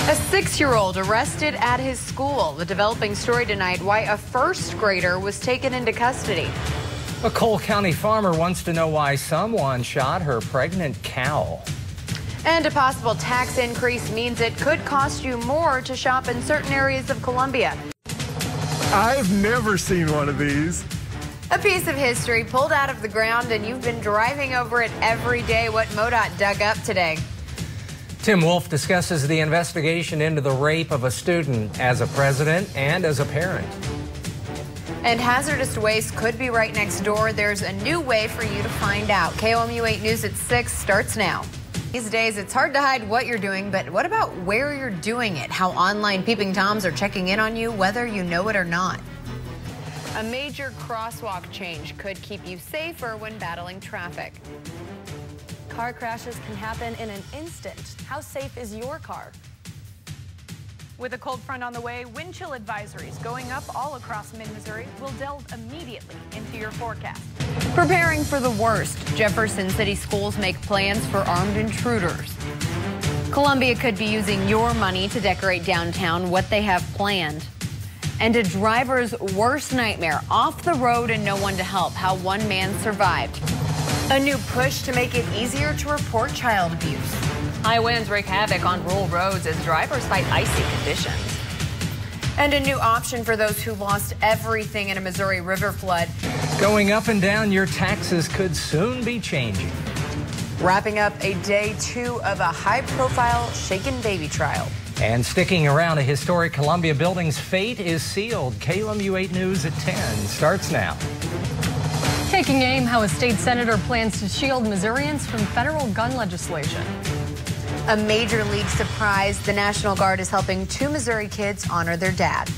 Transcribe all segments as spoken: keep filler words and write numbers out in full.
A six-year-old arrested at his school. The developing story tonight, why a first grader was taken into custody. A Cole County farmer wants to know why someone shot her pregnant cow. And a possible tax increase means it could cost you more to shop in certain areas of Columbia. I've never seen one of these. A piece of history pulled out of the ground and you've been driving over it every day. What MoDOT dug up today. Tim Wolf discusses the investigation into the rape of a student as a president and as a parent. And hazardous waste could be right next door. There's a new way for you to find out. K O M U eight News at six starts now. These days, it's hard to hide what you're doing, but what about where you're doing it? How online peeping toms are checking in on you, whether you know it or not. A major crosswalk change could keep you safer when battling traffic. Car crashes can happen in an instant. How safe is your car? With a cold front on the way, wind chill advisories going up all across mid-Missouri. Will delve immediately into your forecast. Preparing for the worst. Jefferson City schools make plans for armed intruders. Columbia could be using your money to decorate downtown. What they have planned. And a driver's worst nightmare. Off the road and no one to help. How one man survived. A new push to make it easier to report child abuse. High winds wreak havoc on rural roads as drivers fight icy conditions. And a new option for those who lost everything in a Missouri River flood. Going up and down, your taxes could soon be changing. Wrapping up a day two of a high-profile shaken baby trial. And sticking around, a historic Columbia building's fate is sealed. K O M U eight News at ten starts now. Taking aim, how a state senator plans to shield Missourians from federal gun legislation. A major league surprise. The National Guard is helping two Missouri kids honor their dad.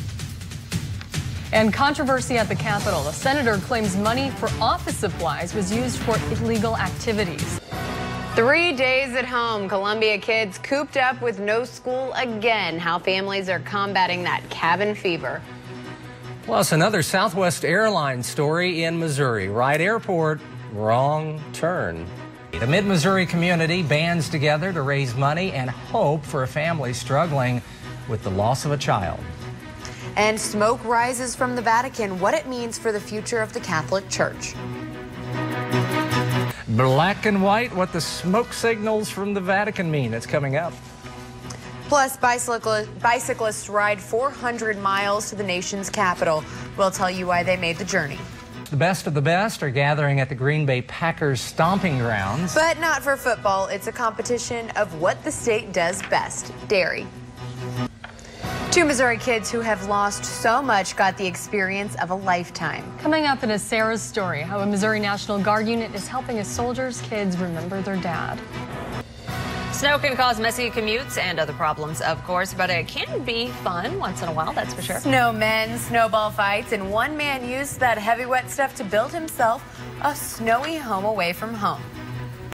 And controversy at the Capitol. A senator claims money for office supplies was used for illegal activities. Three days at home. Columbia kids cooped up with no school again. How families are combating that cabin fever. Plus, another Southwest Airlines story in Missouri. Right airport, wrong turn. The mid-Missouri community bands together to raise money and hope for a family struggling with the loss of a child. And smoke rises from the Vatican. What it means for the future of the Catholic Church. Black and white, what the smoke signals from the Vatican mean. It's coming up. Plus, bicyclists, bicyclists ride four hundred miles to the nation's capital. We'll tell you why they made the journey. The best of the best are gathering at the Green Bay Packers stomping grounds. But not for football. It's a competition of what the state does best, dairy. Two Missouri kids who have lost so much got the experience of a lifetime. Coming up in a Sarah's story, how a Missouri National Guard unit is helping a soldier's kids remember their dad. Snow can cause messy commutes and other problems, of course, but it can be fun once in a while, that's for sure. Snowmen, snowball fights, and one man used that heavy wet stuff to build himself a snowy home away from home.